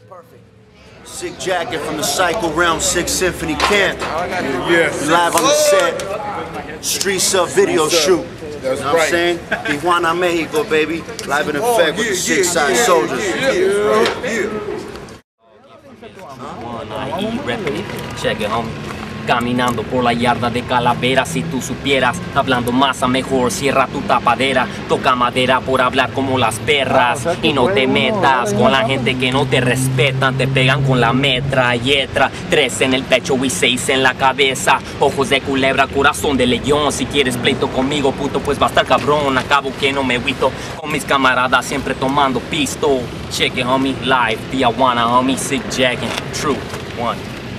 Sick Jacken from the Psycho Realm, 6th Symphony Camp. Yeah. Live on the set. Streets up video shoot. That's you know what I'm saying? Tijuana, Mexico, baby. Live in effect with the 6 side soldiers. Check it, homie. Caminando por la yarda de Calavera, si tú supieras, hablando masa mejor, cierra tu tapadera, toca madera por hablar como las perras y no te metas con la gente que no te respetan, te pegan con la metralleta, 3 en el pecho y 6 en la cabeza, ojos de culebra, corazón de león, si quieres pleito conmigo, puto, pues va a estar cabrón, acabo que no me agüito, con mis camaradas siempre tomando pisto, check it, homie, live, tijuana, homie, Sick Jacken, true, one.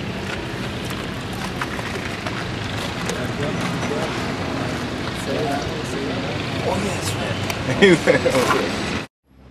Oh, yes, man.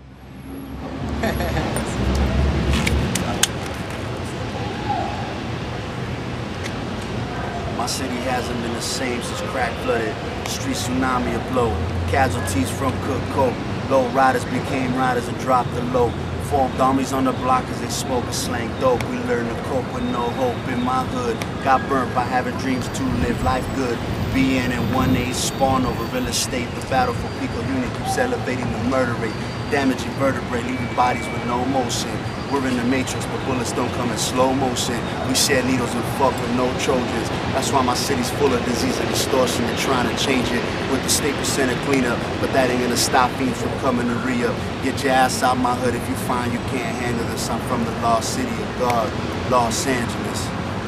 My city hasn't been the same since crack flooded. Street tsunami afloat. Casualties from Cook Coke. Low riders became riders and dropped the low. Formed dummies on the block as they smoke and slang dope. We learn to cope with no hope in my hood. Got burnt by having dreams to live life good. BN and 1A spawn over real estate. The battle for Pico Unit keeps elevating the murder rate. Damaging vertebrae, leaving bodies with no motion. We're in the matrix, but bullets don't come in slow motion. We shed needles and fuck with no Trojans. That's why my city's full of disease and distortion. They're trying to change it with the Staples Center cleanup, but that ain't gonna stop fiends from coming to re-up. Get your ass out my hood if you find you can't handle this. I'm from the lost city of God, Los Angeles.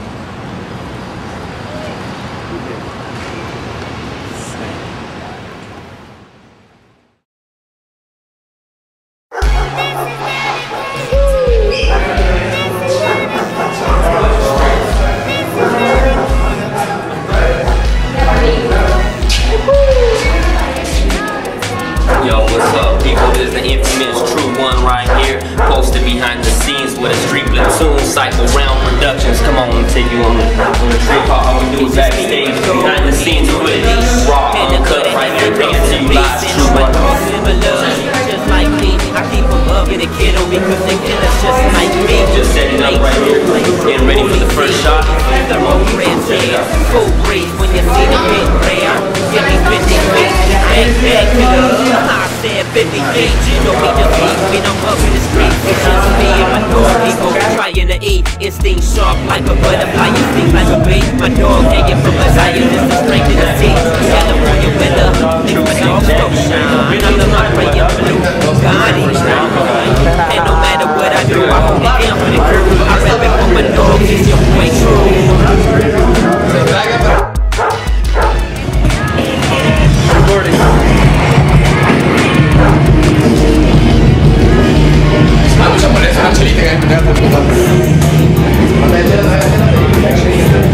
Yo, what's up, people? This is the infamous True One right here, posted behind the scenes with a street platoon, Psycho Realm Productions. Come on, take you on the trip. All we do is backstage, behind the scenes with it, raw, uncut, right here, bringing to you live. True One. Just like me, I keep them up in the kiddo because they kill us just like me. Just setting up right here, getting ready for the first shot. The road red hair, full breeze when you see the big rare. Give me 50 feet, back to the I said 50 feet. You know me just beat when I'm up in the street. It's just me and my dog people trying to eat. Instinct sharp like a butterfly, you sting like a bee. My dog hanging from a Zion, this is straight to the sea. California weather, make my dog so shine. I love my praying blue, God is shine. And no matter what I do, I hold it down for the crew. I rap it for my dogs, it's your boy True. Vamos a poner una chelita que hay que